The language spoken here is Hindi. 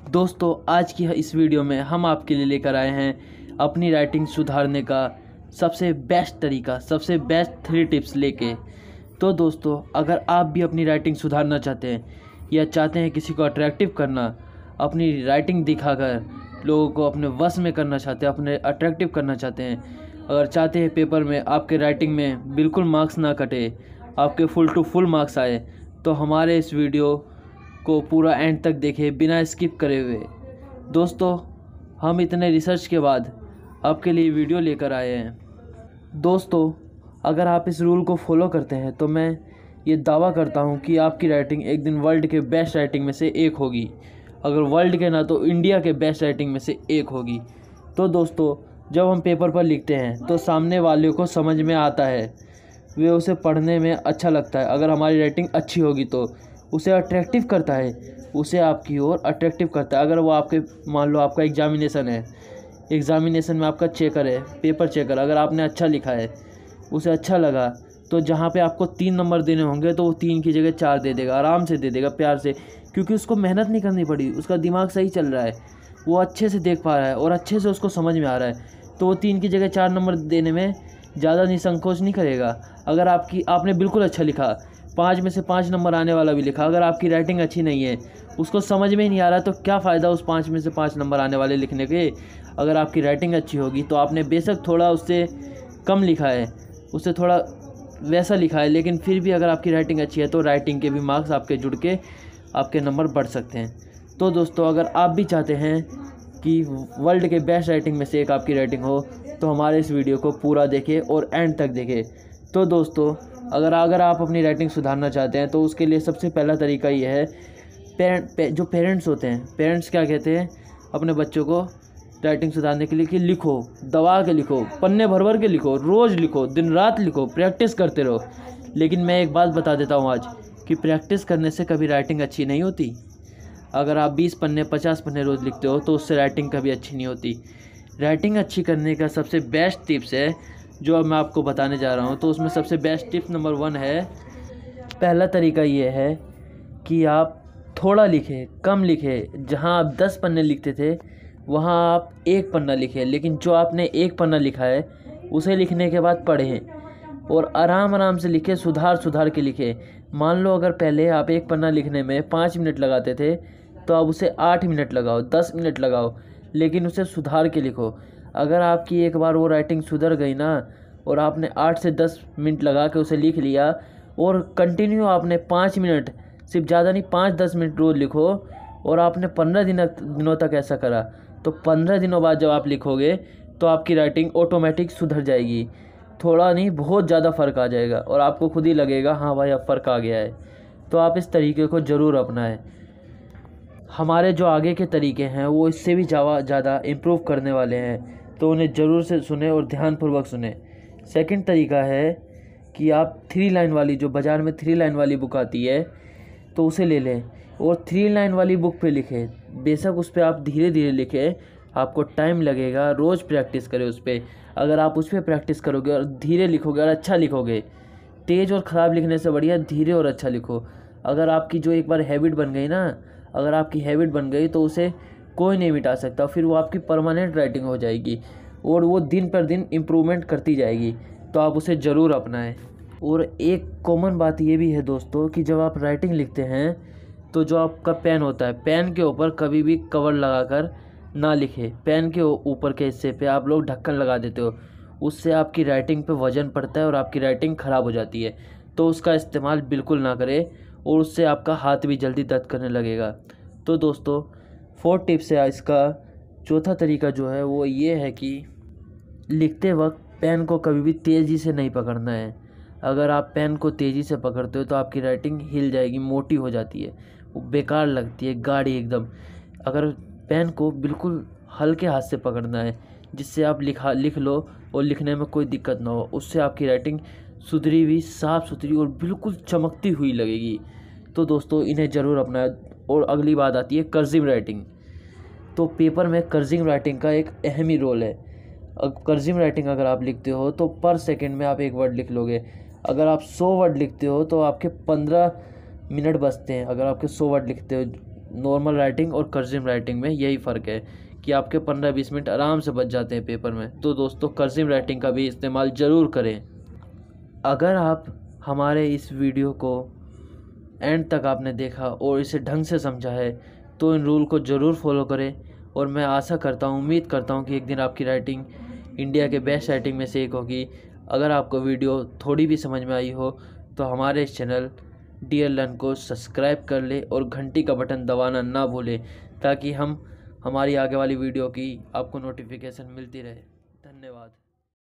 दोस्तों आज की इस वीडियो में हम आपके लिए लेकर आए हैं अपनी राइटिंग सुधारने का सबसे बेस्ट तरीका, सबसे बेस्ट 3 टिप्स लेके। तो दोस्तों अगर आप भी अपनी राइटिंग सुधारना चाहते हैं या चाहते हैं किसी को अट्रैक्टिव करना, अपनी राइटिंग दिखाकर लोगों को अपने वश में करना चाहते हैं, अपने अट्रैक्टिव करना चाहते हैं, अगर चाहते हैं पेपर में आपके राइटिंग में बिल्कुल मार्क्स ना कटे, आपके फुल टू फुल मार्क्स आए, तो हमारे इस वीडियो को पूरा एंड तक देखें बिना स्किप करे हुए। दोस्तों हम इतने रिसर्च के बाद आपके लिए वीडियो लेकर आए हैं। दोस्तों अगर आप इस रूल को फॉलो करते हैं तो मैं ये दावा करता हूँ कि आपकी राइटिंग एक दिन वर्ल्ड के बेस्ट राइटिंग में से एक होगी। अगर वर्ल्ड के ना तो इंडिया के बेस्ट राइटिंग में से एक होगी। तो दोस्तों जब हम पेपर पर लिखते हैं तो सामने वाले को समझ में आता है, वे उसे पढ़ने में अच्छा लगता है। अगर हमारी राइटिंग अच्छी होगी तो उसे अट्रैक्टिव करता है, उसे आपकी ओर अट्रैक्टिव करता है। अगर वो आपके मान लो आपका एग्जामिनेशन है, एग्जामिनेशन में आपका चेकर है, पेपर चेकर, अगर आपने अच्छा लिखा है, उसे अच्छा लगा, तो जहाँ पे आपको 3 नंबर देने होंगे तो वो 3 की जगह 4 दे देगा, आराम से दे देगा, प्यार से, क्योंकि उसको मेहनत नहीं करनी पड़ी, उसका दिमाग सही चल रहा है, वो अच्छे से देख पा रहा है और अच्छे से उसको समझ में आ रहा है, तो वो 3 की जगह 4 नंबर देने में ज़्यादा निसंकोच नहीं करेगा। अगर आपने बिल्कुल अच्छा लिखा, 5 में से 5 नंबर आने वाला भी लिखा, अगर आपकी राइटिंग अच्छी नहीं है, उसको समझ में ही नहीं आ रहा, तो क्या फ़ायदा उस 5 में से 5 नंबर आने वाले लिखने के। अगर आपकी राइटिंग अच्छी होगी तो आपने बेशक थोड़ा उससे कम लिखा है, उससे थोड़ा वैसा लिखा है, लेकिन फिर भी अगर आपकी राइटिंग अच्छी है तो राइटिंग के भी मार्क्स आपके जुड़ के आपके नंबर बढ़ सकते हैं। तो दोस्तों अगर आप भी चाहते हैं कि वर्ल्ड के बेस्ट राइटिंग में से एक आपकी राइटिंग हो तो हमारे इस वीडियो को पूरा देखें और एंड तक देखें। तो दोस्तों अगर आप अपनी राइटिंग सुधारना चाहते हैं तो उसके लिए सबसे पहला तरीका ये है, जो पेरेंट्स होते हैं, पेरेंट्स क्या कहते हैं अपने बच्चों को राइटिंग सुधारने के लिए कि लिखो, दबा के लिखो, पन्ने भर भर के लिखो, रोज़ लिखो, दिन रात लिखो, प्रैक्टिस करते रहो। लेकिन मैं एक बात बता देता हूँ आज कि प्रैक्टिस करने से कभी राइटिंग अच्छी नहीं होती। अगर आप 20 पन्ने 50 पन्ने रोज़ लिखते हो तो उससे राइटिंग कभी अच्छी नहीं होती। राइटिंग अच्छी करने का सबसे बेस्ट टिप्स है जो अब मैं आपको बताने जा रहा हूँ। तो उसमें सबसे बेस्ट टिप नंबर 1 है, पहला तरीका ये है कि आप थोड़ा लिखें, कम लिखें। जहाँ आप 10 पन्ने लिखते थे वहाँ आप 1 पन्ना लिखें, लेकिन जो आपने 1 पन्ना लिखा है उसे लिखने के बाद पढ़ें और आराम आराम से लिखें, सुधार के लिखें। मान लो अगर पहले आप 1 पन्ना लिखने में 5 मिनट लगाते थे तो अब उसे 8 मिनट लगाओ, 10 मिनट लगाओ, लेकिन उसे सुधार के लिखो। अगर आपकी एक बार वो राइटिंग सुधर गई ना और आपने 8 से 10 मिनट लगा के उसे लिख लिया और कंटिन्यू आपने 5 मिनट, सिर्फ ज़्यादा नहीं 5-10 मिनट रोज़ लिखो और आपने 15 दिनों तक ऐसा करा, तो 15 दिनों बाद जब आप लिखोगे तो आपकी राइटिंग ऑटोमेटिक सुधर जाएगी। थोड़ा नहीं, बहुत ज़्यादा फ़र्क आ जाएगा और आपको खुद ही लगेगा हाँ भाई अब फ़र्क आ गया है। तो आप इस तरीके को ज़रूर अपनाएं। हमारे जो आगे के तरीके हैं वो इससे भी ज़्यादा इम्प्रूव करने वाले हैं, तो उन्हें ज़रूर से सुने और ध्यानपूर्वक सुने। सेकंड तरीका है कि आप 3 लाइन वाली, जो बाज़ार में 3 लाइन वाली बुक आती है, तो उसे ले लें और 3 लाइन वाली बुक पे लिखें। बेशक उस पर आप धीरे धीरे लिखें, आपको टाइम लगेगा, रोज़ प्रैक्टिस करें उस पर। अगर आप उस पर प्रैक्टिस करोगे और धीरे लिखोगे और अच्छा लिखोगे, तेज़ और ख़राब लिखने से बढ़िया धीरे और अच्छा लिखो। अगर आपकी जो एक बार हैबिट बन गई ना, अगर आपकी हैबिट बन गई तो उसे कोई नहीं मिटा सकता, फिर वो आपकी परमानेंट राइटिंग हो जाएगी और वो दिन पर दिन इम्प्रूवमेंट करती जाएगी। तो आप उसे ज़रूर अपनाएं। और एक कॉमन बात ये भी है दोस्तों कि जब आप राइटिंग लिखते हैं तो जो आपका पेन होता है, पेन के ऊपर कभी भी कवर लगाकर ना लिखें। पेन के ऊपर के हिस्से पे आप लोग ढक्कन लगा देते हो, उससे आपकी राइटिंग पे वज़न पड़ता है और आपकी राइटिंग ख़राब हो जाती है। तो उसका इस्तेमाल बिल्कुल ना करें और उससे आपका हाथ भी जल्दी दर्द करने लगेगा। तो दोस्तों 4 टिप्स है इसका। चौथा तरीका जो है वो ये है कि लिखते वक्त पेन को कभी भी तेज़ी से नहीं पकड़ना है। अगर आप पेन को तेज़ी से पकड़ते हो तो आपकी राइटिंग हिल जाएगी, मोटी हो जाती है, वो बेकार लगती है, गाढ़ी एकदम। अगर पेन को बिल्कुल हल्के हाथ से पकड़ना है जिससे आप लिख लो और लिखने में कोई दिक्कत ना हो, उससे आपकी राइटिंग सुधरी हुई, साफ़ सुथरी और बिल्कुल चमकती हुई लगेगी। तो दोस्तों इन्हें ज़रूर अपनाएं। और अगली बात आती है कर्सिव राइटिंग। तो पेपर में कर्सिव राइटिंग का एक अहम ही रोल है। कर्सिव राइटिंग अगर आप लिखते हो तो पर सेकंड में आप 1 वर्ड लिख लोगे। अगर आप 100 वर्ड लिखते हो तो आपके 15 मिनट बचते हैं। अगर आपके 100 वर्ड लिखते हो नॉर्मल राइटिंग और कर्सिव राइटिंग में यही फ़र्क है कि आपके 15-20 मिनट आराम से बच जाते हैं पेपर में। तो दोस्तों कर्सिव राइटिंग का भी इस्तेमाल ज़रूर करें। अगर आप हमारे इस वीडियो को एंड तक आपने देखा और इसे ढंग से समझा है तो इन रूल को ज़रूर फॉलो करें, और मैं आशा करता हूँ, उम्मीद करता हूँ कि एक दिन आपकी राइटिंग इंडिया के बेस्ट राइटिंग में से एक होगी। अगर आपको वीडियो थोड़ी भी समझ में आई हो तो हमारे इस चैनल डियर लर्न को सब्सक्राइब कर ले और घंटी का बटन दबाना ना भूलें, ताकि हमारी आगे वाली वीडियो की आपको नोटिफिकेशन मिलती रहे।